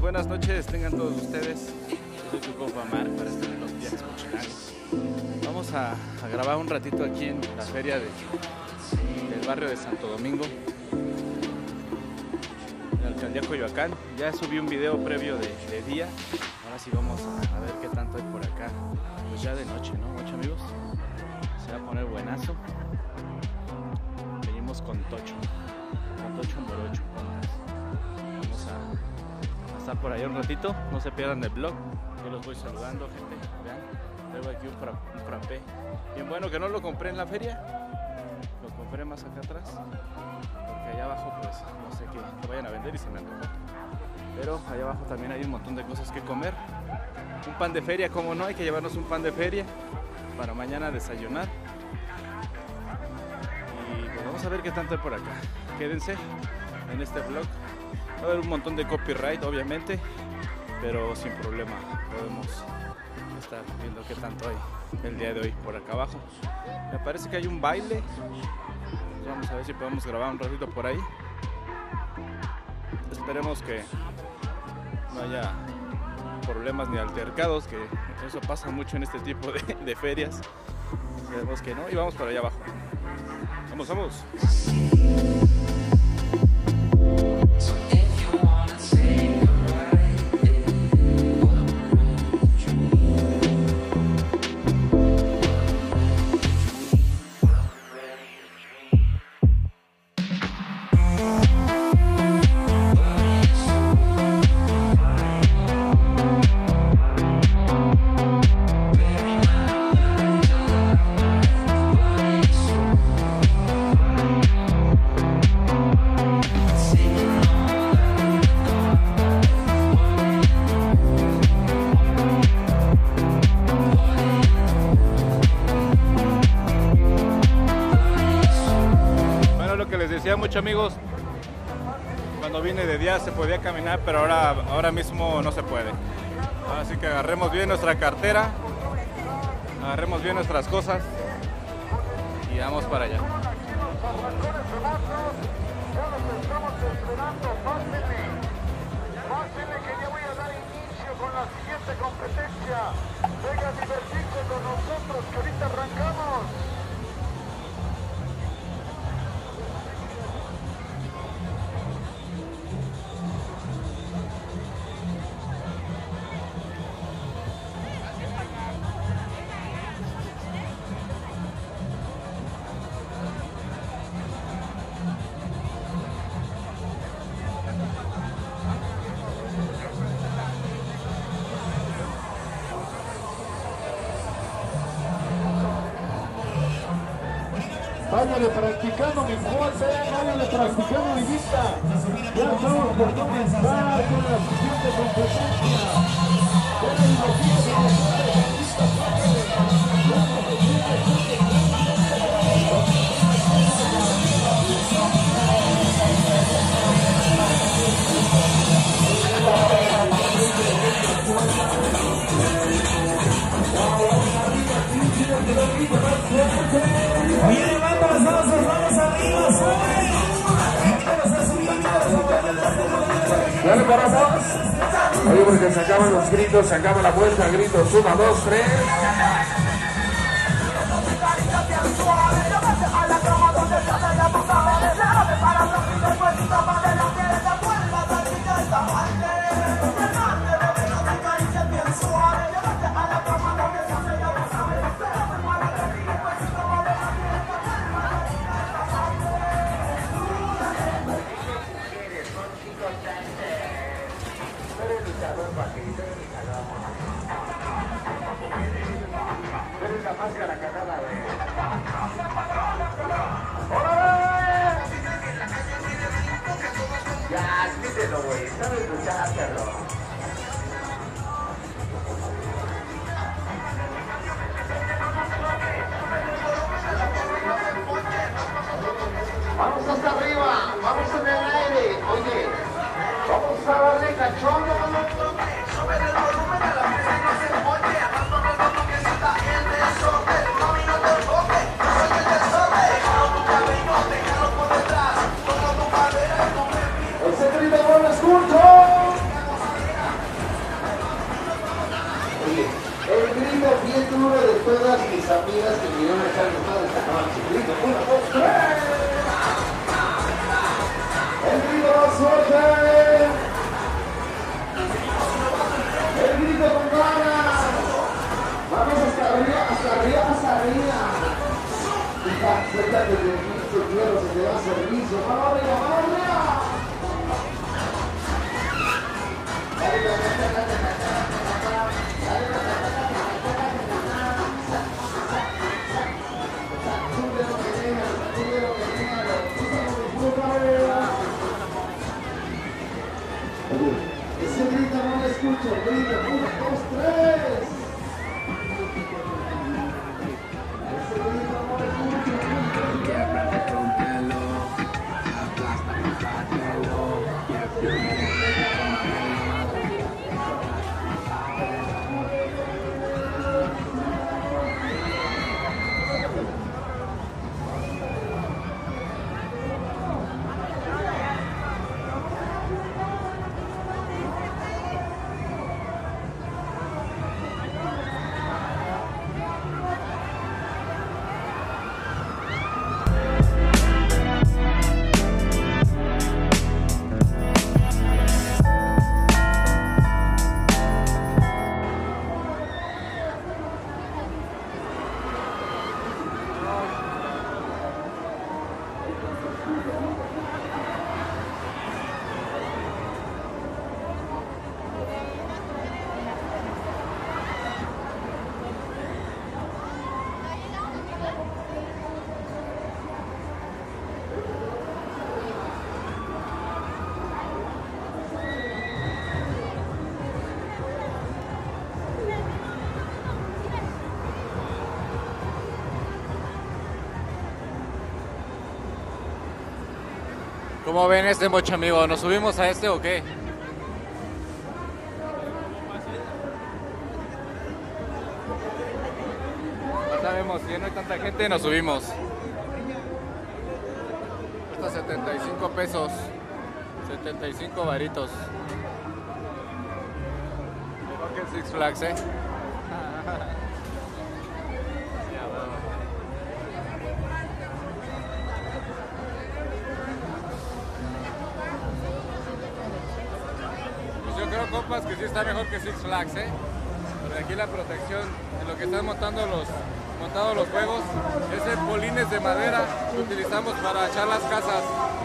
buenas noches tengan todos ustedes. Yo soy tu compa Mar para estar en los viajes cochilanos. Vamos a grabar un ratito aquí en la feria del barrio de Santo Domingo, en la alcaldía Coyoacán. Ya subí un video previo de día. Ahora sí vamos a ver qué tanto hay por acá. Pues ya de noche, ¿no? Noche, amigos. Se va a poner buenazo. Venimos con Tocho Morocho. Vamos a estar por ahí un ratito. No se pierdan el vlog. Yo los voy saludando, gente. Vean, traigo aquí un frappé. Bien bueno, que no lo compré en la feria. Lo compré más acá atrás. Porque allá abajo, pues, no sé qué vayan a vender y se me antojó. Pero allá abajo también hay un montón de cosas que comer. Un pan de feria, como no, hay que llevarnos un pan de feria para mañana desayunar. Y pues vamos a ver qué tanto hay por acá. Quédense en este vlog. Va a haber un montón de copyright, obviamente, pero sin problema. Podemos estar viendo qué tanto hay el día de hoy por acá abajo. Me parece que hay un baile. Vamos a ver si podemos grabar un ratito por ahí. Esperemos que no haya problemas ni altercados, que eso pasa mucho en este tipo de ferias. Esperemos que no, y vamos para allá abajo. Vamos. Decía mucho, amigos, cuando vine de día se podía caminar, pero ahora mismo no se puede. Así que agarremos bien nuestra cartera, agarremos bien nuestras cosas y vamos para allá. Pásenle que ya voy a dar inicio con la siguiente competencia. Venga a divertirse con nosotros, que ahorita arrancamos. Váyale practicando mi fuerza, váyale practicando mi vista. Ya estamos por comenzar con la siguiente competencia. Oye, levanta las manos arriba, sube. Dale, paramos. Oye, porque se acaban los gritos, se acaba la vuelta, gritos, 1, 2, 3. Eres la máscara cagada, güey. Ya, quítelo, güey. Sabes luchártelo. Vamos hasta arriba, vamos en el aire. Oye, vamos a darle cachondo. Sube el volumen a la fiesta y no se oye. Abandona el botón que se está en desorden. Mami, no te enfoques, soy el desorden. Déjalo tu cabello, déjalo por detrás. Toma tu madera y no me pido. El secreto no lo escucho. Ese grito no lo escucho, grito, 1, 2, 3. Ese grito no lo escucho. Quiebre, rompelo, aplasta, pártelo, quiebre, ¿Cómo ven este mocho, amigo? ¿Nos subimos a este o qué? No sabemos, si no hay tanta gente, nos subimos. Cuesta 75 pesos. 75 varitos. Mejor que el Six Flags, ¿eh? Yo creo, compas, que sí está mejor que Six Flags, ¿eh? Porque aquí la protección en lo que están montados los juegos es en polines de madera que utilizamos para echar las casas.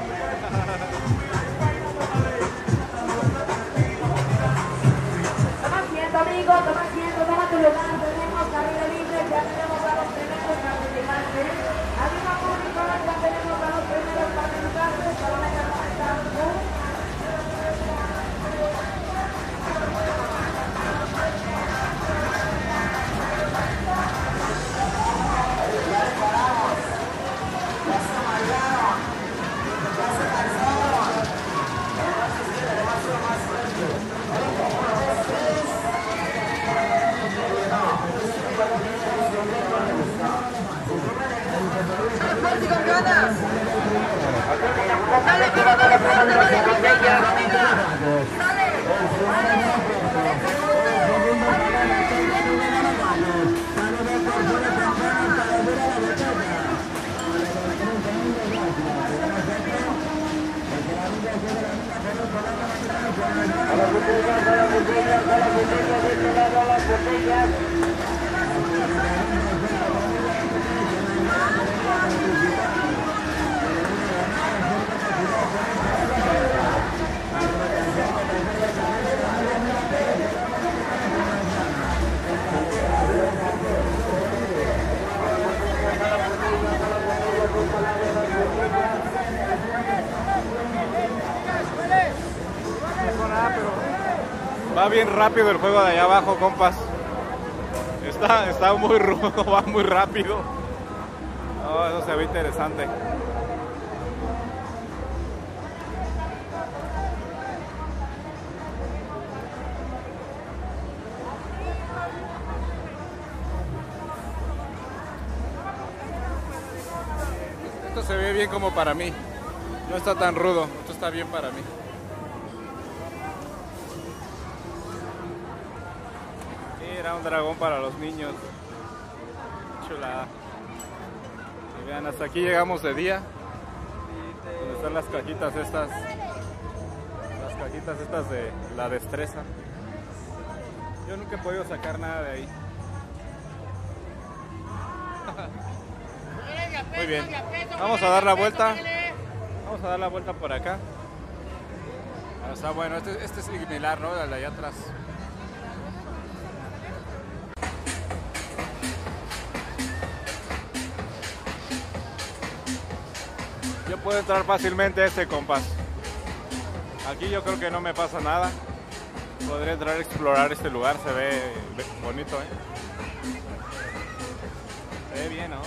Toma asiento, amigo, toma asiento, toma tu lugar. Tenemos carrera libre, ya tenemos a los primeros participantes. Arriba público, ya tenemos a los primeros participantes. Para la Va bien rápido el juego de allá abajo, compas. Está muy rudo, va muy rápido. Oh, eso se ve interesante. Esto se ve bien como para mí. No está tan rudo, esto está bien para mí. Era un dragón para los niños. Chulada. Y vean, hasta aquí llegamos de día. Donde están las cajitas estas. Las cajitas estas de la destreza. Yo nunca he podido sacar nada de ahí. Muy bien. Vamos a dar la vuelta. Vamos a dar la vuelta por acá. Está bueno, este es similar, ¿no? Al de allá atrás. Yo puedo entrar fácilmente a este compás. Aquí yo creo que no me pasa nada. Podría entrar a explorar este lugar, se ve bonito, Se ve bien, ¿no?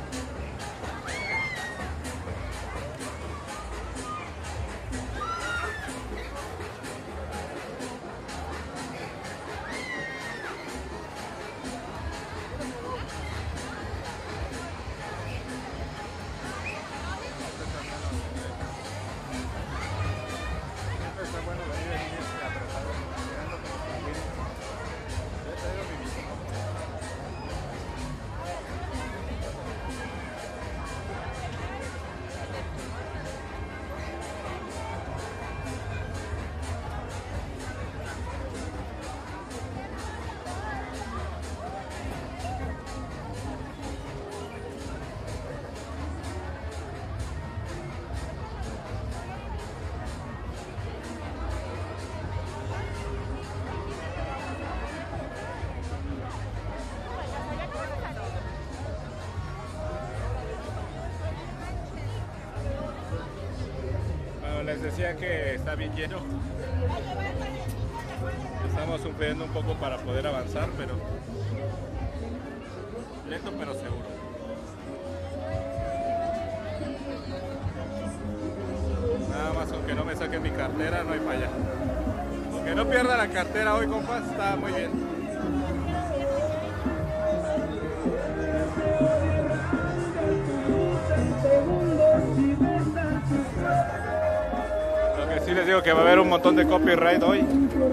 Les decía que está bien lleno. Estamos sufriendo un poco para poder avanzar, pero lento pero seguro. Nada más aunque no me saquen mi cartera, no hay falla. Aunque no pierda la cartera hoy, compas, está muy bien. Sí les digo que va a haber un montón de copyright hoy.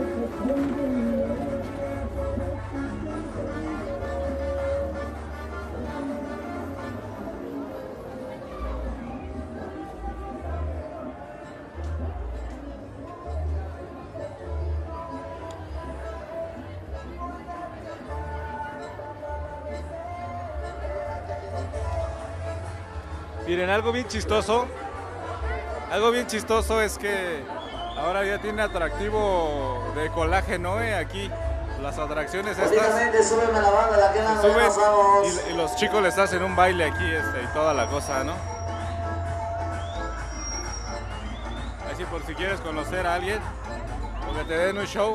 Miren, algo bien chistoso es que ahora ya tiene atractivo de colágeno, aquí las atracciones estas. Súbeme la banda, de aquí en la Suben nos vamos. y los chicos les hacen un baile aquí y toda la cosa, ¿no? Así por si quieres conocer a alguien o que te den un show.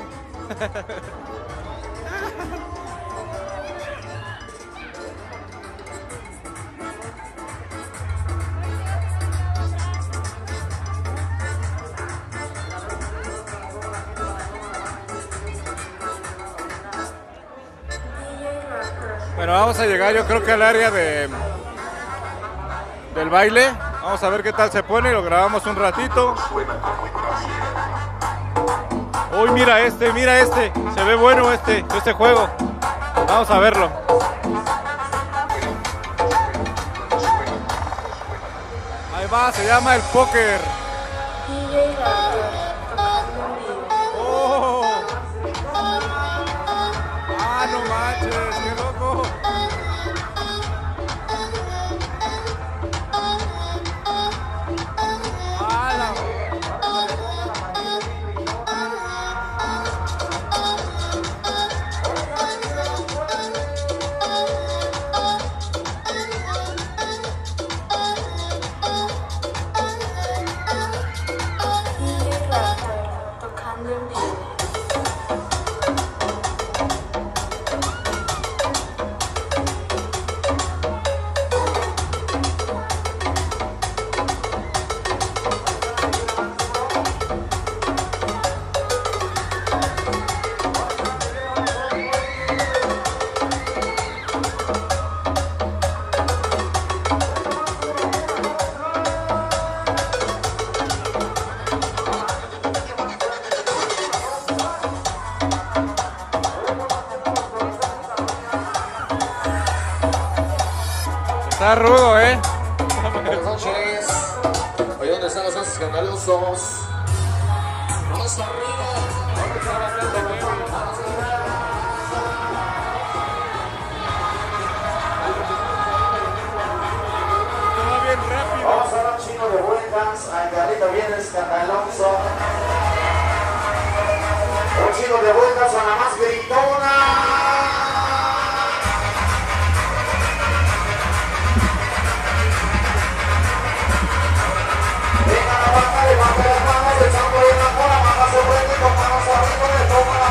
Bueno, vamos a llegar yo creo que al área del baile. Vamos a ver qué tal se pone, lo grabamos un ratito. Uy, mira este, se ve bueno este juego. Vamos a verlo. Ahí va, se llama el póker. Oh. Ah, no manches, qué loco. Está rudo, Buenas noches. Oye, ¿dónde están los más escandalosos? Vamos arriba. va bien rápido. Vamos a ver un chino de vueltas. Al carrito viene escandaloso. Un chino de vueltas a la más gritona. Levanta las manos, echando en la cola, manos se prende con manos arriba, le toma la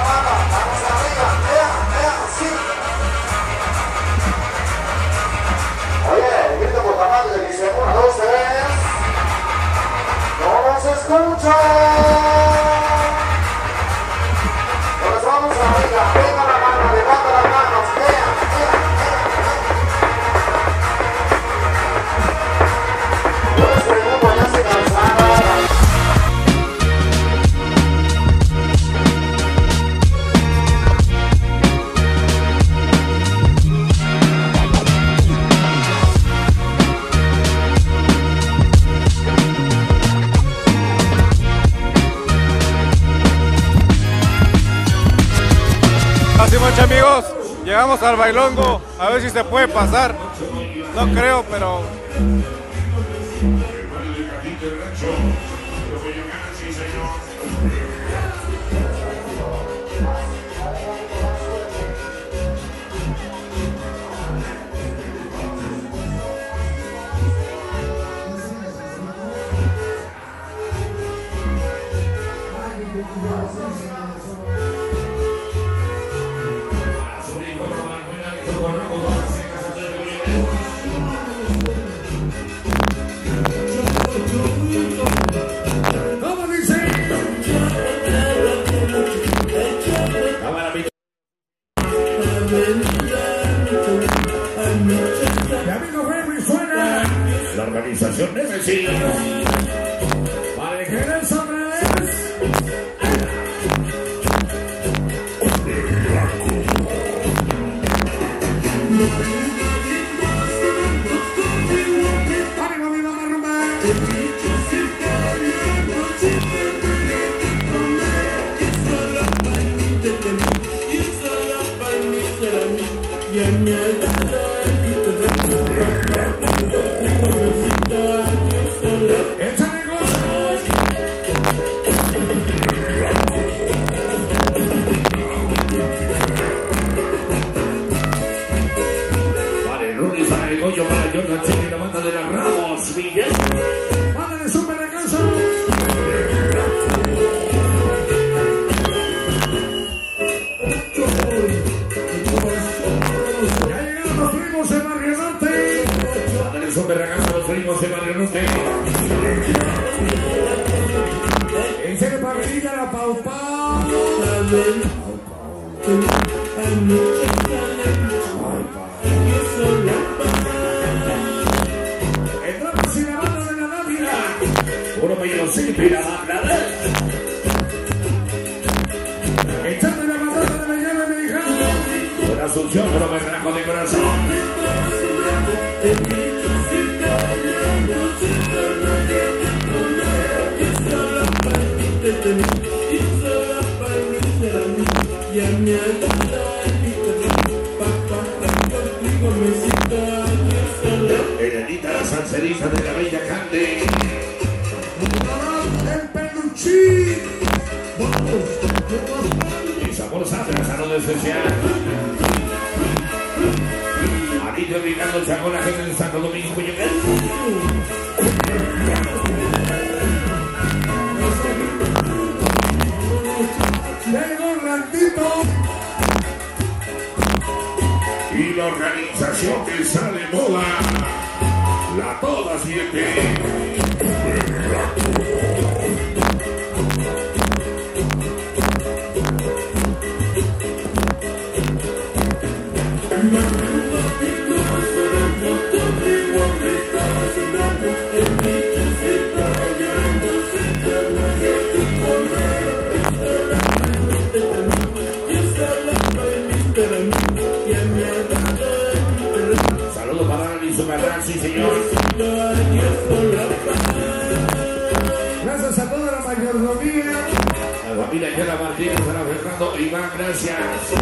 Así muchos amigos, llegamos al bailongo, a ver si se puede pasar. No creo, pero... Mi amigo Henry suena la organización Nemesis para el general Sonrales. ¡Ánimo, mi mamá rumba! Vale, Rudy, para el Goyo, para Jordan, Chile, la banda de las Ramos, Miguel. Mándale súper descanso. Ya llegaron los primos de Barrio Norte. Mándale súper descanso a los primos de Barrio Norte. Enseñe para venir a la Pau Pau. Entramos en la banda de la Dávila. Uno me llevo sin pira, echando la batata de la llave me dijeron. Por Asunción, pero me trajo de corazón. Elenita, la salserita de la bella Cande. El peluchín. Y sabor sangre, salud especial. Anillo Ricardo Chacón, la gente de Santo Domingo. Llegó Randito. Y la organización que sale moda, la Toda 7. Saludos para Dani Superman, sí señor. Gracias a toda la mayordomía. La familia Yela Martínez, Ana Fernando, Iván, gracias.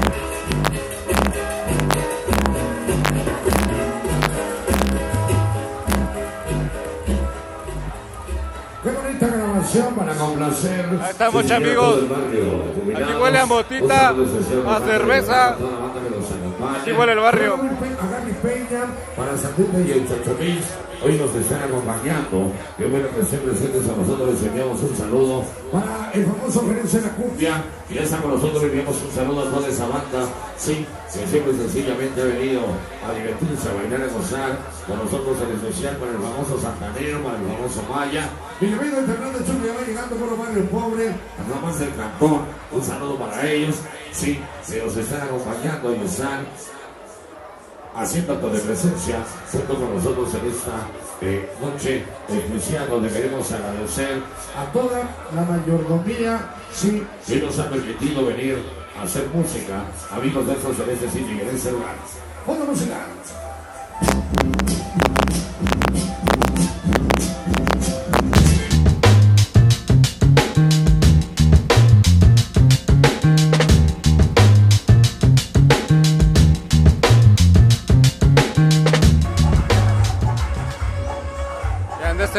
Qué bonita grabación para complacer. Ahí estamos, amigos. Aquí huele a motita, a cerveza. Aquí huele el barrio. A Gaby Peña, para Sandita y el Chachomix, hoy nos están acompañando. Qué bueno que estén presentes a nosotros. Les enviamos un saludo para el famoso Gerencia de la Cumbia, que ya está con nosotros. Le enviamos un saludo a toda esa banda. Sí, que siempre sencillamente ha venido a divertirse, a bailar, a gozar con nosotros, en especial para el famoso Santanero, para el famoso Maya. Mi amigo Fernando Chucky va llegando por los barrios pobres, nada más del cantón. Un saludo para ellos. Sí, que nos están acompañando y están haciendo acto de presencia junto con nosotros en esta noche especial, donde queremos agradecer a toda la mayordomía, sí, que nos ha permitido venir a hacer música, amigos de estos en este sitio y en este lugar. Fondo musical.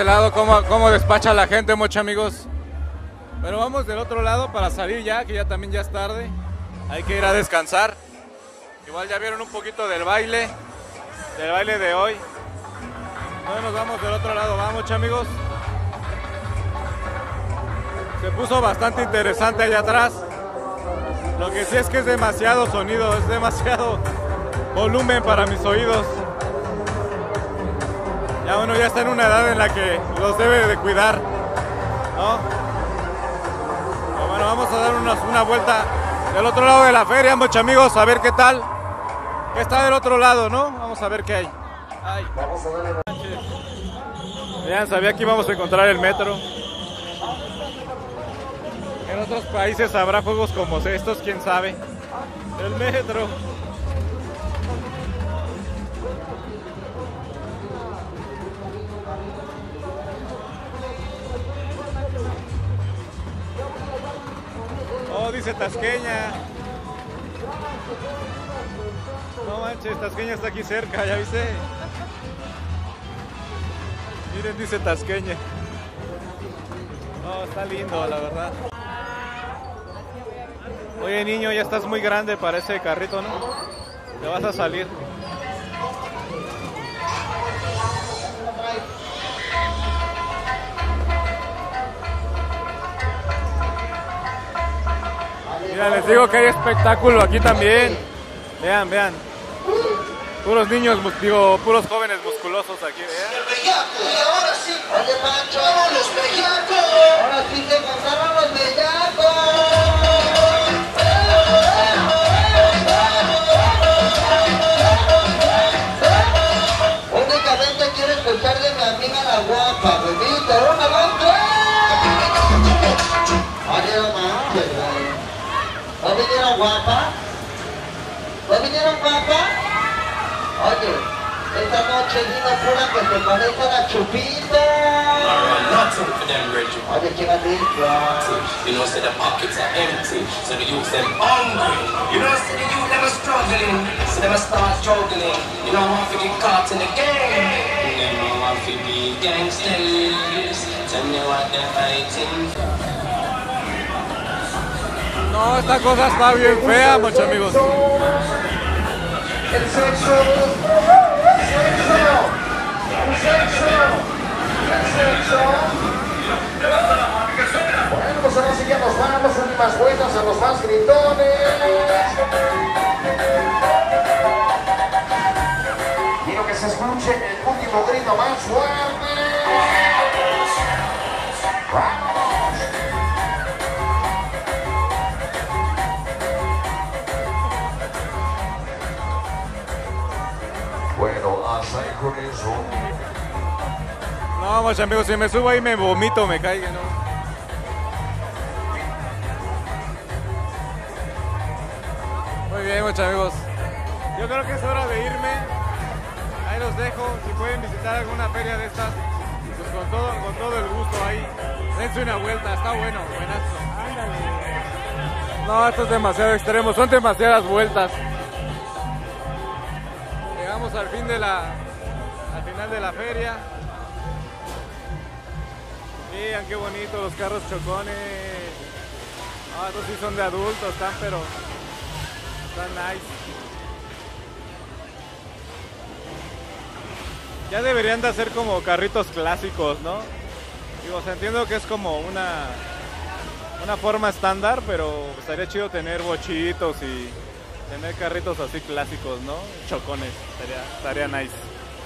lado cómo despacha la gente, muchos amigos. Pero vamos del otro lado para salir ya, que ya también ya es tarde. Hay que ir a descansar. Igual ya vieron un poquito del baile de hoy. Entonces nos vamos del otro lado, vamos, muchos amigos. Se puso bastante interesante allá atrás. Lo que sí es que es demasiado sonido, es demasiado volumen para mis oídos. Ya uno ya está en una edad en la que los debe de cuidar, ¿no? Pero bueno, vamos a dar una vuelta del otro lado de la feria, muchos amigos, a ver qué tal. ¿Qué está del otro lado, no? Vamos a ver qué hay. Ay. Vean, sabía que íbamos a encontrar el metro. En otros países habrá juegos como estos, quién sabe. El metro. Oh, dice Tasqueña. No manches, Tasqueña está aquí cerca, ¿ya viste? Miren, dice Tasqueña. Oh, está lindo, la verdad. Oye, niño, ya estás muy grande para ese carrito, ¿no? Te vas a salir. Mira, les digo que hay espectáculo aquí también. Vean, vean. Puros niños, puros jóvenes musculosos aquí, vean. El bellaco, y ahora sí. Oye, Pancho, los bellacos. Ahora sí te contaron los bellacos. Únicamente quiero escuchar de mi amiga la guapa, bebita, una guapa. Oye, no manches, güey. ¿No vinieron guapa? ¿No vinieron guapa? Oye, esta noche vino pura que te parece a la Chupita. Nothing for them, Reggie. Oye, ¿quién ha dicho? You know, say the pockets are empty, so the youth them hungry. You know, say the youth them are struggling, so them a start juggling. You know, want to get caught in the game. You know, want to be gangsters. Tell me what they're fighting. No, esta cosa está bien fea, muchos amigos. El sexo. Bueno, pues ahora sí ya nos vamos, últimas vueltas a los más gritones. Quiero que se escuche el último grito más fuerte. ¡Vamos! Bueno, hasta ahí con eso. No, muchos amigos, si me subo ahí me vomito, me caigo, ¿no? Muy bien, muchos amigos. Yo creo que es hora de irme. Ahí los dejo. Si pueden visitar alguna feria de estas, pues con todo el gusto ahí. Dense una vuelta, está bueno, buenazo. No, esto es demasiado extremo, son demasiadas vueltas. Llegamos al final de la feria. Vean qué bonito los carros chocones. Ah, estos sí son de adultos, están nice. Ya deberían de hacer como carritos clásicos, ¿no? Digo, o sea, entiendo que es como una forma estándar, pero estaría chido tener bochitos y tener carritos así clásicos, ¿no? Chocones, estaría nice.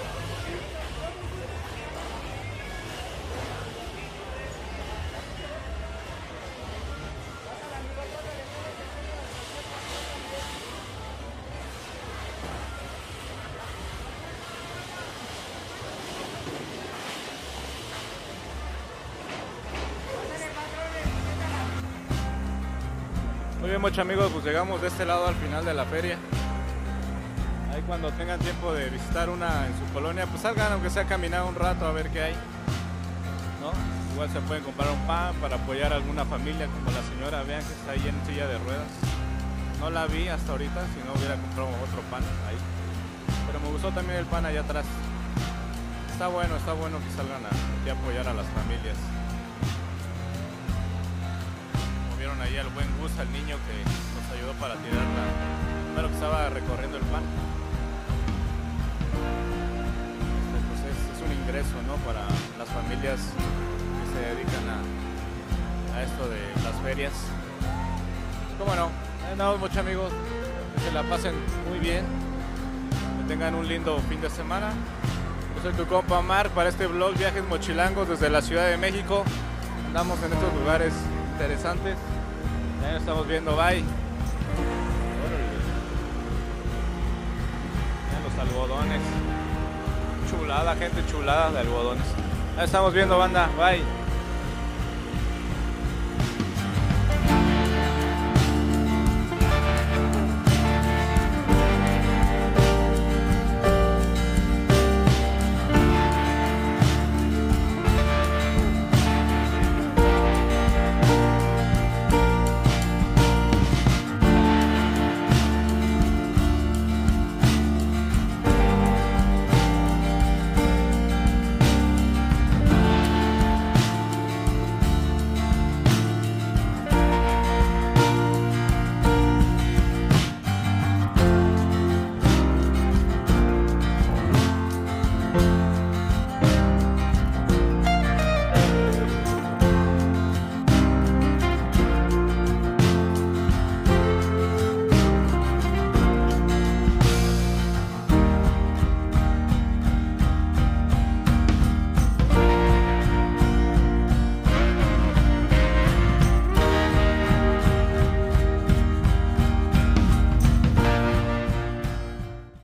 Muy bien, muchos amigos, pues llegamos de este lado al final de la feria. Ahí cuando tengan tiempo de visitar una en su colonia, pues salgan aunque sea a caminar un rato a ver qué hay, ¿no? Igual se pueden comprar un pan para apoyar a alguna familia, como la señora, vean que está ahí en silla de ruedas. No la vi hasta ahorita, si no hubiera comprado otro pan ahí. Pero me gustó también el pan allá atrás. está bueno que salgan aquí a apoyar a las familias. Como vieron ahí al buen Gus, al niño que nos ayudó para tirar primero que estaba recorriendo el pan. Pues es un ingreso, ¿no? Para las familias que se dedican a esto de las ferias. ¿Cómo no? Andamos mucho, amigos, que se la pasen muy bien, que tengan un lindo fin de semana. Yo soy tu compa Mark para este vlog Viajes Mochilangos desde la Ciudad de México. Andamos en estos lugares interesantes. Ya nos estamos viendo, bye. Miren los algodones. Chulada, gente, chulada de algodones. Ya estamos viendo, banda, bye.